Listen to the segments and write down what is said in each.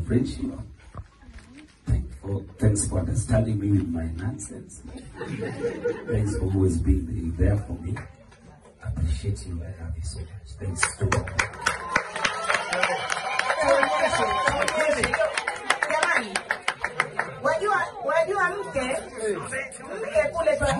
friendship. Thanks for understanding me with my nonsense. Thanks for always being there for me. I appreciate you. I love you so much. Thanks to all. Wajua mke kule kwa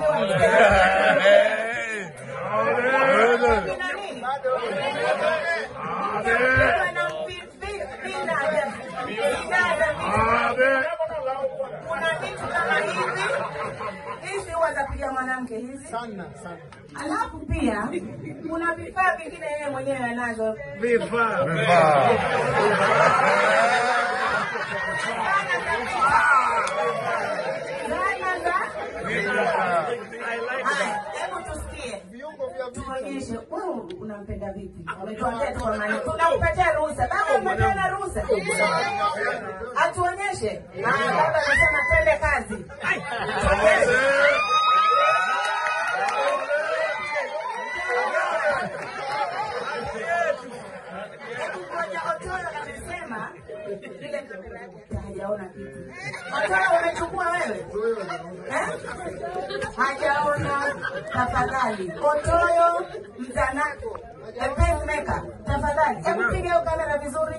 kuna vitu kama hizi huwa za kuja mwanamke hizi sana. Alafu pia kuna vifaa vingine yeye mwenyewe anazo vifaa. Hebu tusikie. Tuonyeshe unampenda vipi. Ametuambia tu kwa maana tunakupatia ruhusa. Baba umepeana ruhusa. Atuonyeshe. Baba anasema twende kazi. Anasema vile hajaona kitu. Otoro umechukua wewe? Hajaona, tafadhali. Otoro Mzanako, the pacemaker, tafadhali. Hebu piga hiyo kamera vizuri.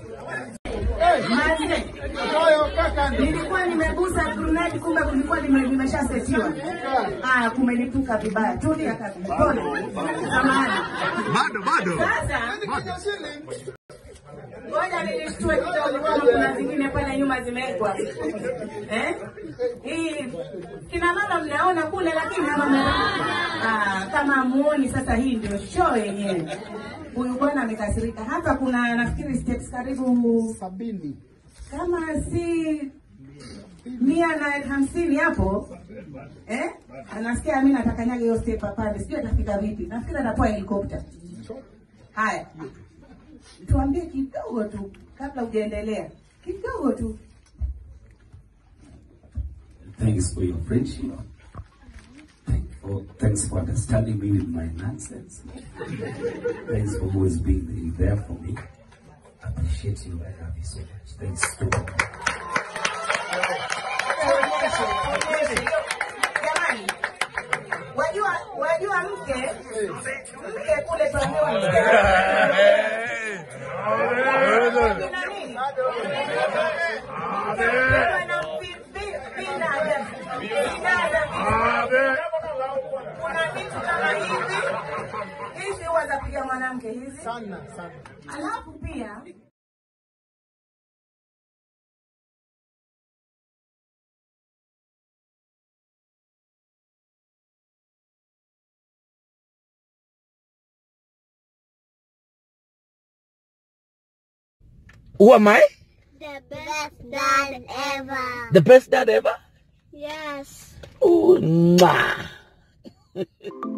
Nilikuwa nimegusa grenade kumbe kulikuwa nimeshasetiwa. Kumelipuka vibaya. Tulia kabisa. Pole. Samahani. Bado. Sasa ngoja nilishtua kidogo kama kuna zingine pale nyuma zimewekwa. Hii kina mama mnaona kule lakini kama muoni sasa hii ndio show yenyewe. Huyu bwana amekasirika. Hapa kuna nafikiri steps karibu 70. Kama si 150 hapo. Anasikia mimi natakanyaga hiyo step pale. Sijui atafika vipi. Nafikiri atapoa helicopter. Haya. Tuambie kidogo tu kabla hujaendelea. Kidogo tu. Thanks for your friendship. Thanks for understanding me with my nonsense. Thanks for always being there for me. I appreciate you. I love you so much. Thanks to all. Jamani, wajua mke kule kwa kuna vitu kama hizi huwa za kuja mwanamke hizi Sana. Alafu pia Who am I? The best dad ever. The best dad ever? Yes. Oh, nah.